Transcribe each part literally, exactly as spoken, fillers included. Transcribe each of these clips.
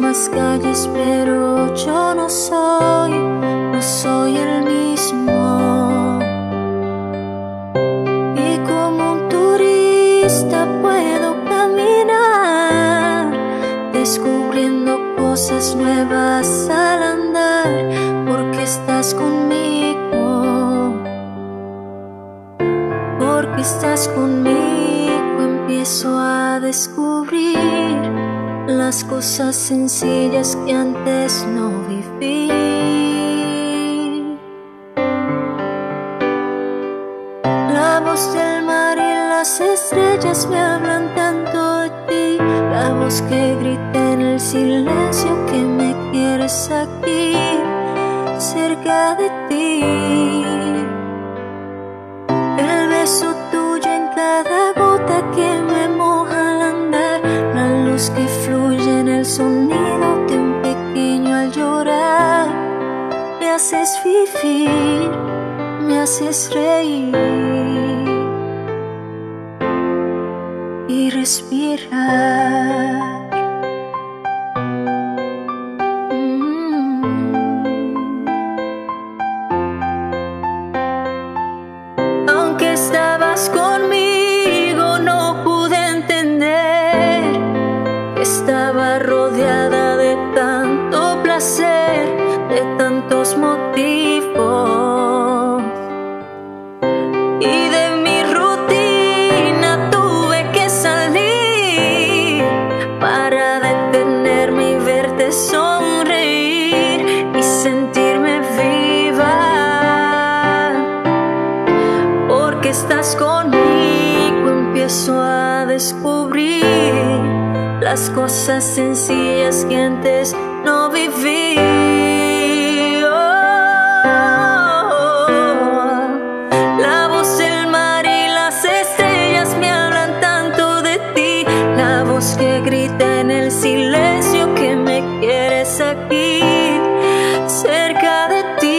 mismas calles, pero yo no soy, no soy el mismo. Y como un turista puedo caminar, descubriendo cosas nuevas al andar, porque estás conmigo, porque estás conmigo, empiezo a descubrir las cosas sencillas que antes no viví. La voz del mar y las estrellas me hablan tanto de ti, la voz que grita en el silencio que me quieres aquí, cerca de ti. El beso tuyo en cada gota que me moja al andar, la luz que fluye en el sonido de un pequeño al llorar. Me haces vivir, me haces reír y respirar. Estabas conmigo, no pude entender que estaba rodeada de tanto placer, de tantos motivos. Y de mi rutina tuve que salir para detenerme y verte sonreír y sentirme viva. Que estás conmigo, empiezo a descubrir las cosas sencillas que antes no viví. Oh, la voz del mar y las estrellas me hablan tanto de ti, la voz que grita en el silencio que me quieres aquí, cerca de ti.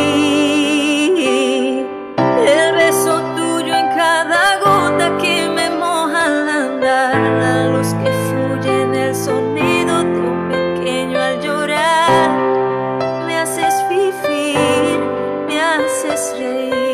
Cada gota que me moja al andar, la luz que fluye en el sonido de un pequeño al llorar. Me haces vivir, me haces reír.